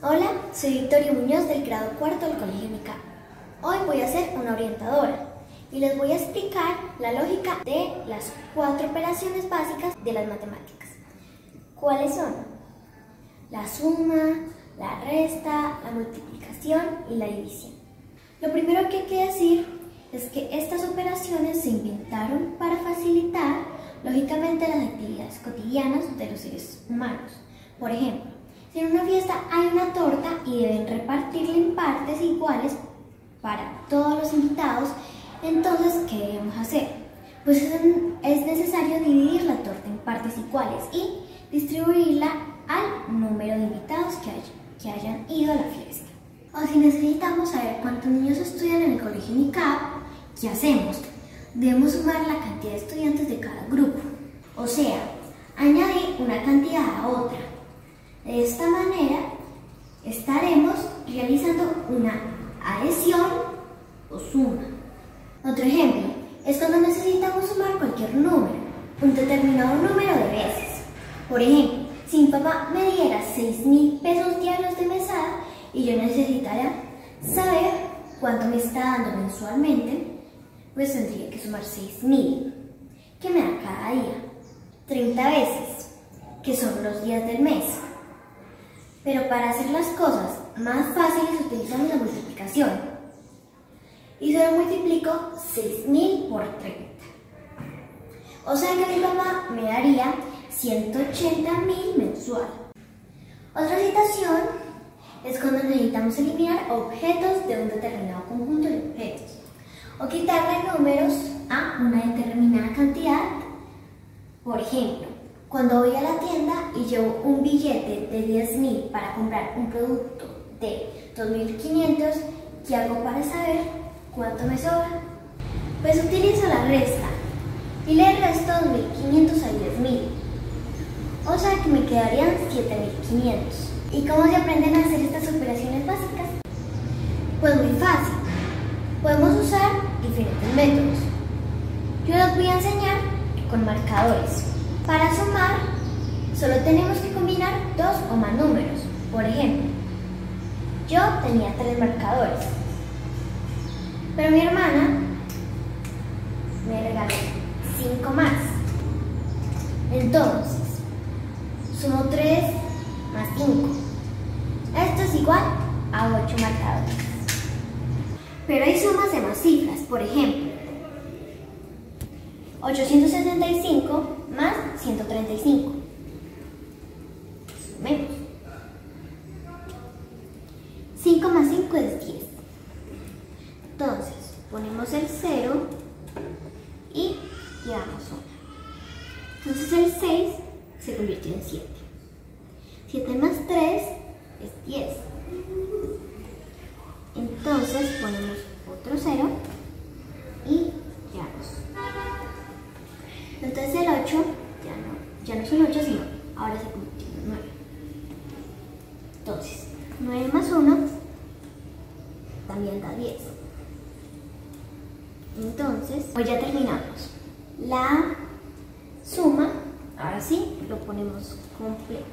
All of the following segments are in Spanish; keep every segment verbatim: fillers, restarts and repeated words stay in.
Hola, soy Victoria Muñoz del grado cuarto del Colegio Unicap. Hoy voy a ser una orientadora y les voy a explicar la lógica de las cuatro operaciones básicas de las matemáticas. ¿Cuáles son? La suma, la resta, la multiplicación y la división. Lo primero que hay que decir es que estas operaciones se inventaron para facilitar, lógicamente, las actividades cotidianas de los seres humanos. Por ejemplo, si en una fiesta hay una torta y deben repartirla en partes iguales para todos los invitados, entonces, ¿qué debemos hacer? Pues es necesario dividir la torta en partes iguales y distribuirla al número de invitados que, hay, que hayan ido a la fiesta. O si necesitamos saber cuántos niños estudian en el Colegio Unicap, ¿qué hacemos? Debemos sumar la cantidad de estudiantes de cada grupo, o sea, añadir una cantidad a otra. De esta manera, estaremos realizando una adhesión o suma. Otro ejemplo es cuando necesitamos sumar cualquier número, un determinado número de veces. Por ejemplo, si mi papá me diera seis mil pesos diarios de mesada y yo necesitara saber cuánto me está dando mensualmente, pues tendría que sumar seis mil, que me da cada día, treinta veces, que son los días del mes. Pero para hacer las cosas más fáciles utilizamos la multiplicación. Y solo multiplico seis mil por treinta. O sea que mi papá me daría ciento ochenta mil mensual. Otra situación es cuando necesitamos eliminar objetos de un determinado conjunto de objetos o quitarle números a una determinada cantidad. Por ejemplo, cuando voy a la tienda y llevo un billete de diez mil para comprar un producto de dos mil quinientos, ¿qué hago para saber cuánto me sobra? Pues utilizo la resta y le resto dos mil quinientos a diez mil, o sea que me quedarían siete mil quinientos. ¿Y cómo se aprenden a hacer estas operaciones básicas? Pues muy fácil. Podemos usar diferentes métodos. Yo los voy a enseñar con marcadores. Para sumar, solo tenemos que combinar dos o más números. Por ejemplo, yo tenía tres marcadores, pero mi hermana me regaló cinco más. Entonces, sumo tres más cinco. Esto es igual a ocho marcadores. Pero hay sumas de más cifras. Por ejemplo, ochocientos setenta y cinco más ciento treinta y cinco. Sumemos. cinco más cinco es diez. Entonces, ponemos el cero y llevamos una. Entonces el seis se convirtió en siete. siete más tres es diez. Entonces ponemos otro cero y llevamos. Entonces el ocho ya no, ya no es un ocho, sino ahora se convirtió en nueve. Entonces, nueve más uno también da diez. Entonces, pues ya terminamos. La suma, ahora sí, lo ponemos completo.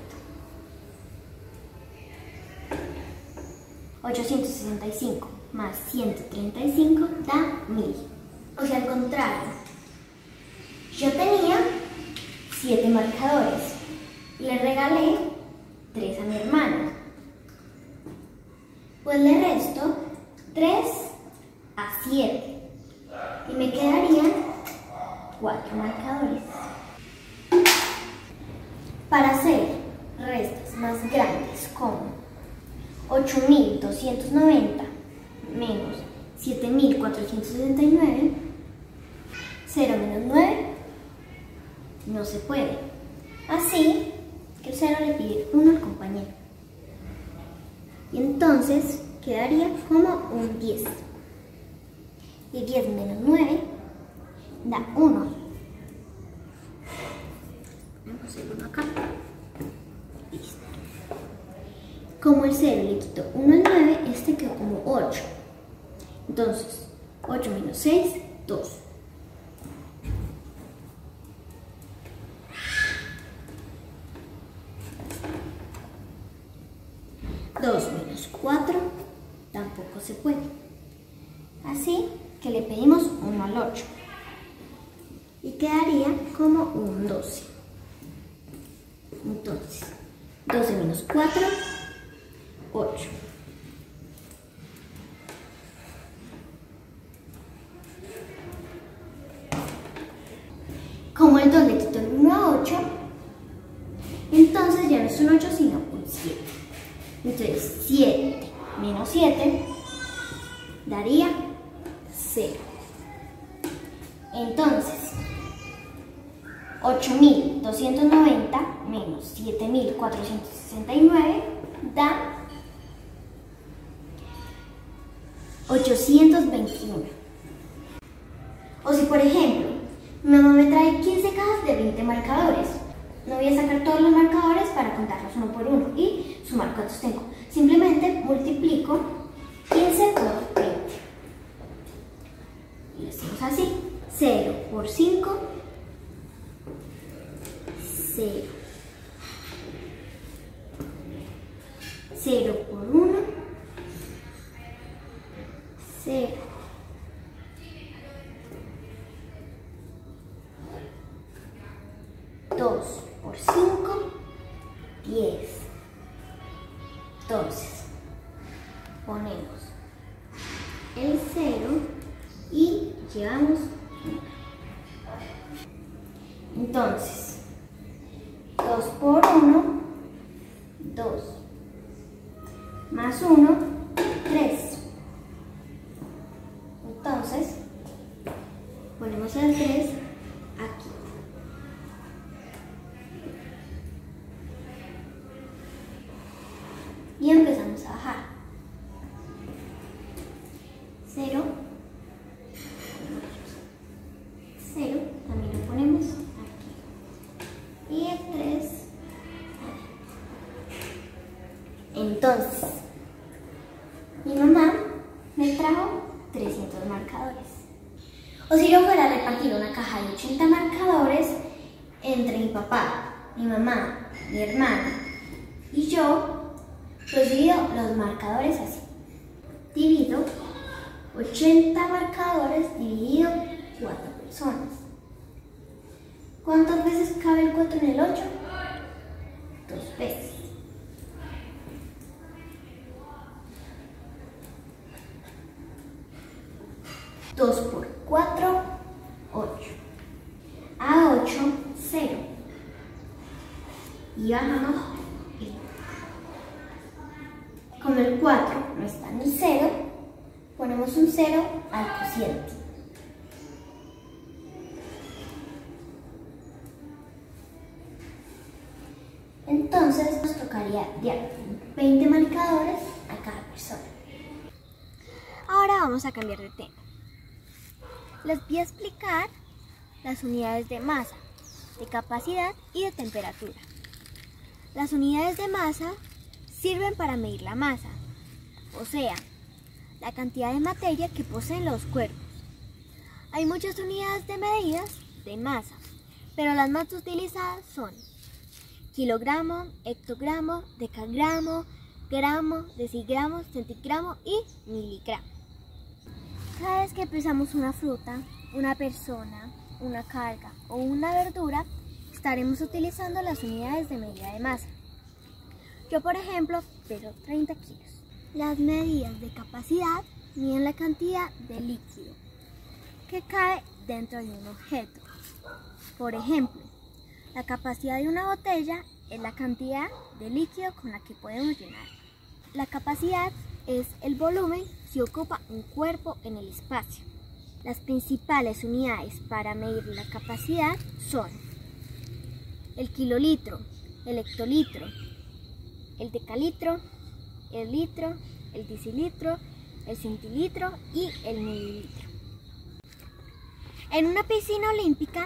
ochocientos sesenta y cinco más ciento treinta y cinco da mil. O sea, al contrario. Yo tenía siete marcadores y le regalé tres a mi hermana. Pues le resto tres a siete y me quedarían cuatro marcadores. Para hacer restas más grandes como ocho mil doscientos noventa menos siete mil cuatrocientos sesenta y nueve, cero menos nueve no se puede. Así que el cero le pide uno al compañero. Y entonces quedaría como un diez. Y diez menos nueve da uno. Ponemos el uno acá. Listo. Como el cero le quito uno al nueve, este quedó como ocho. Entonces, ocho menos seis, dos. dos menos cuatro tampoco se puede. Así que le pedimos uno al ocho. Y quedaría como un doce. Entonces, doce menos cuatro, ocho. Como el dos le quitó el uno a ocho, entonces ya no es un ocho sino un siete. Entonces siete menos siete daría cero. Entonces ocho mil doscientos noventa menos siete mil cuatrocientos sesenta y nueve da ochocientos veintiuno. O si por ejemplo mi mamá me trae quince cajas de veinte marcadores, no voy a sacar todos los marcadores para contarlos uno por uno y sumar cuántos tengo. Simplemente multiplico quince por veinte. Y lo hacemos así. cero por cinco, cero. cero por uno, cero. dos por cinco, diez. Entonces, ponemos el cero y llevamos uno. Entonces, dos por uno, dos. Más uno, tres. Entonces, ponemos el tres aquí. Y empezamos a bajar. cero, cero, también lo ponemos aquí. Y el tres. Entonces, mi mamá me trajo trescientos marcadores. O si yo fuera a repartir una caja de ochenta marcadores entre mi papá, mi mamá, mi hermana y yo, pues divido los marcadores así. Divido ochenta marcadores dividido cuatro personas. ¿Cuántas veces cabe el cuatro en el ocho? Dos veces. dos por cuatro, ocho. A ocho, cero. Y bajamos. Como el cuatro no está en el cero, ponemos un cero al cociente. Entonces nos tocaría dar veinte marcadores a cada persona. Ahora vamos a cambiar de tema. Les voy a explicar las unidades de masa, de capacidad y de temperatura. Las unidades de masa sirven para medir la masa, o sea, la cantidad de materia que poseen los cuerpos. Hay muchas unidades de medidas de masa, pero las más utilizadas son kilogramo, hectogramo, decagramo, gramo, decigramo, centigramo y miligramo. Cada vez que pesamos una fruta, una persona, una carga o una verdura, estaremos utilizando las unidades de medida de masa. Yo, por ejemplo, peso treinta kilos. Las medidas de capacidad miden la cantidad de líquido que cabe dentro de un objeto. Por ejemplo, la capacidad de una botella es la cantidad de líquido con la que podemos llenar. La capacidad es el volumen que ocupa un cuerpo en el espacio. Las principales unidades para medir la capacidad son el kilolitro, el hectolitro, el decalitro, el litro, el decilitro, el centilitro y el mililitro. En una piscina olímpica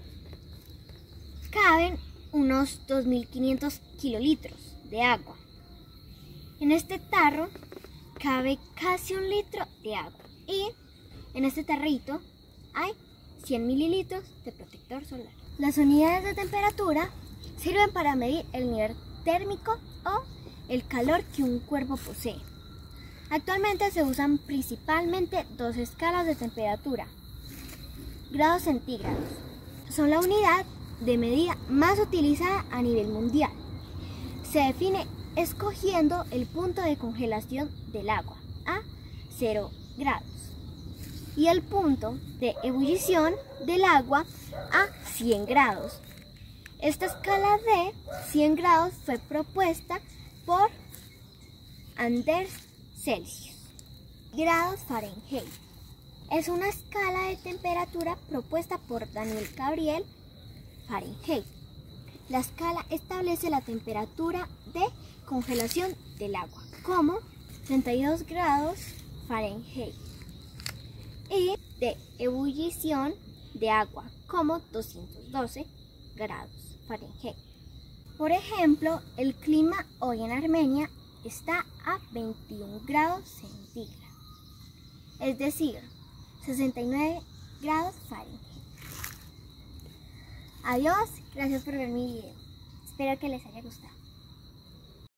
caben unos dos mil quinientos kilolitros de agua. En este tarro cabe casi un litro de agua y en este tarrito hay cien mililitros de protector solar. Las unidades de temperatura sirven para medir el nivel térmico o el calor que un cuerpo posee. Actualmente se usan principalmente dos escalas de temperatura. Grados centígrados son la unidad de medida más utilizada a nivel mundial. Se define escogiendo el punto de congelación del agua a cero grados y el punto de ebullición del agua a cien grados. Esta escala de cien grados fue propuesta por Anders Celsius. Grados Fahrenheit es una escala de temperatura propuesta por Daniel Gabriel Fahrenheit. La escala establece la temperatura de congelación del agua como treinta y dos grados Fahrenheit y de ebullición de agua como doscientos doce grados Fahrenheit. Por ejemplo, el clima hoy en Armenia está a veintiún grados centígrados, es decir, sesenta y nueve grados Fahrenheit. Adiós, gracias por ver mi video. Espero que les haya gustado.